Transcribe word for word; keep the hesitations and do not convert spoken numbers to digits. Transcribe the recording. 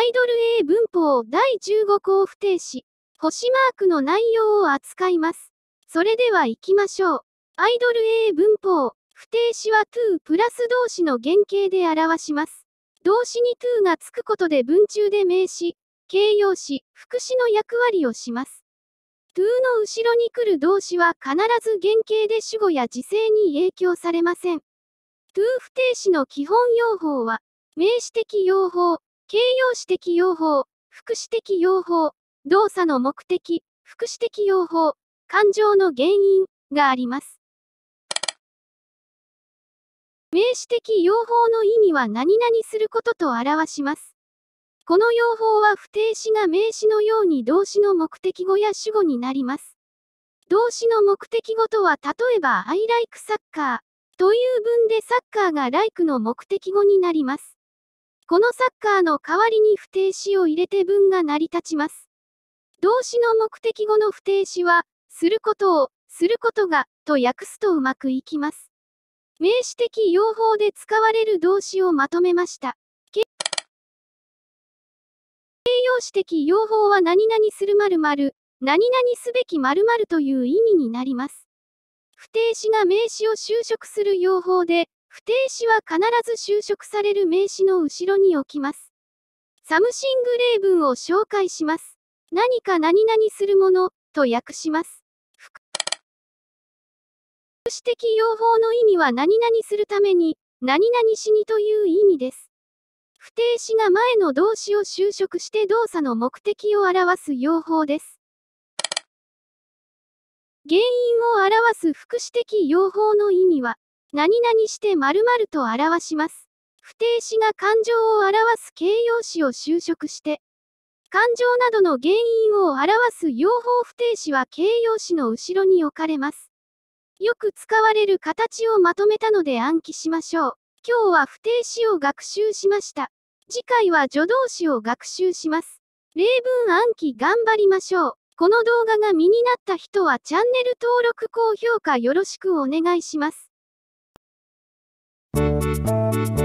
イドル A 文法だいじゅうご項不定詞。星マークの内容を扱います。それでは行きましょう。アイドル A 文法。不定詞は to プラス動詞の原型で表します。動詞に to がつくことで文中で名詞、形容詞、副詞の役割をします。to の後ろに来る動詞は必ず原型で主語や時制に影響されません。to 不定詞の基本用法は、名詞的用法、形容詞的用法、副詞的用法、動作の目的、副詞的用法、感情の原因があります。名詞的用法の意味は何々することと表します。この用法は不定詞が名詞のように動詞の目的語や主語になります。動詞の目的語とは例えば I like soccer という文でサッカーが like の目的語になります。このサッカーの代わりに不定詞を入れて文が成り立ちます。動詞の目的語の不定詞は、することを、することが、と訳すとうまくいきます。名詞的用法で使われる動詞をまとめました。形容詞的用法は何々する〇〇、何々すべき〇〇という意味になります。不定詞が名詞を修飾する用法で、不定詞は必ず修飾される名詞の後ろに置きます。サムシング例文を紹介します。何か何々するもの、と訳します。副詞的用法の意味は何々するために、何々しにという意味です。不定詞が前の動詞を修飾して動作の目的を表す用法です。原因を表す副詞的用法の意味は、何々して〇〇と表します。不定詞が感情を表す形容詞を修飾して、感情などの原因を表す用法不定詞は形容詞の後ろに置かれます。よく使われる形をまとめたので暗記しましょう。今日は不定詞を学習しました。次回は助動詞を学習します。例文暗記頑張りましょう。この動画が身になった人はチャンネル登録高評価よろしくお願いします。